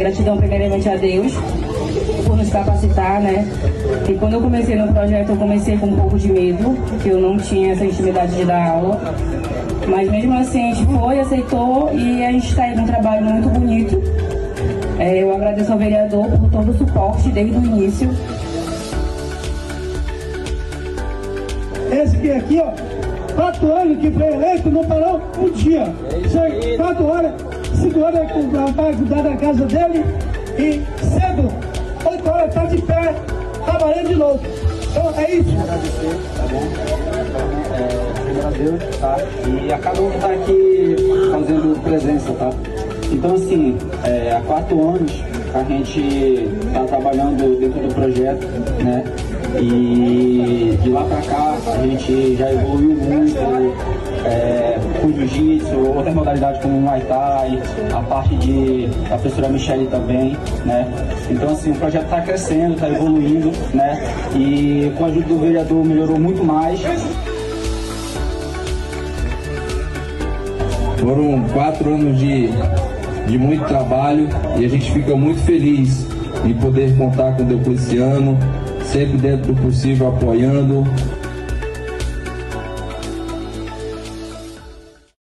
Gratidão primeiramente a Deus por nos capacitar, né? E quando eu comecei no projeto, eu comecei com um pouco de medo, porque eu não tinha essa intimidade de dar aula. Mas mesmo assim a gente foi, aceitou e a gente está aí num trabalho muito bonito. Eu agradeço ao vereador por todo o suporte desde o início. Esse aqui, ó, 4 anos que foi eleito, não parou um dia. 4 horas, 5 horas para cuidar da casa dele e cedo, 8 horas está de pé, trabalhando de novo. Então é isso. Agradecer, tá bom? Primeiro a Deus, tá? E a cada um que está aqui fazendo presença, tá? Então assim, há 4 anos a gente está trabalhando dentro do projeto, né? E de lá para cá a gente já evoluiu muito com jiu-jitsu, outras modalidades como o Muay Thai, a parte da professora Michele também, né? Então assim, o projeto está crescendo, está evoluindo, né? E com a ajuda do vereador melhorou muito mais. Foram 4 anos de muito trabalho e a gente fica muito feliz em poder contar com o Diocleciano, sempre dentro do possível apoiando,